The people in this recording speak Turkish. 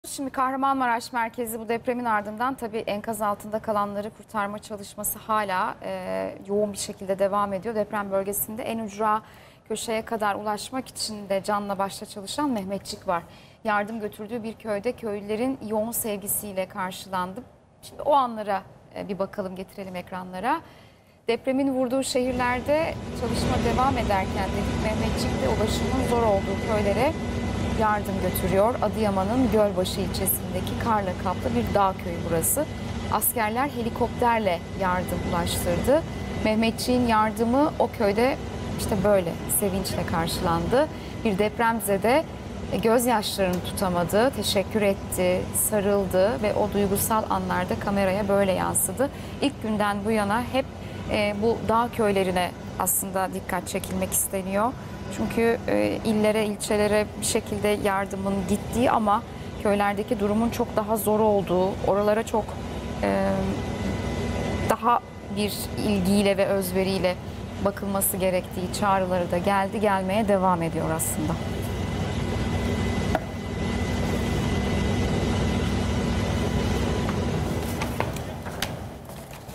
Şimdi Kahramanmaraş merkezi bu depremin ardından tabii enkaz altında kalanları kurtarma çalışması hala yoğun bir şekilde devam ediyor. Deprem bölgesinde en ücra köşeye kadar ulaşmak için de canla başla çalışan Mehmetçik var. Yardım götürdüğü bir köyde köylülerin yoğun sevgisiyle karşılandı. Şimdi o anlara bir bakalım, getirelim ekranlara. Depremin vurduğu şehirlerde çalışma devam ederken dedik Mehmetçik de ulaşımın zor olduğu köylere yardım götürüyor. Adıyaman'ın Gölbaşı ilçesindeki karla kaplı bir dağ köyü burası. Askerler helikopterle yardım ulaştırdı. Mehmetçiğin yardımı o köyde işte böyle sevinçle karşılandı. Bir depremzede gözyaşlarını tutamadı, teşekkür etti, sarıldı ve o duygusal anlarda kameraya böyle yansıdı. İlk günden bu yana hep bu dağ köylerine aslında dikkat çekilmek isteniyor. Çünkü illere, ilçelere bir şekilde yardımın gittiği ama köylerdeki durumun çok daha zor olduğu, oralara çok daha bir ilgiyle ve özveriyle bakılması gerektiği çağrıları da gelmeye devam ediyor aslında.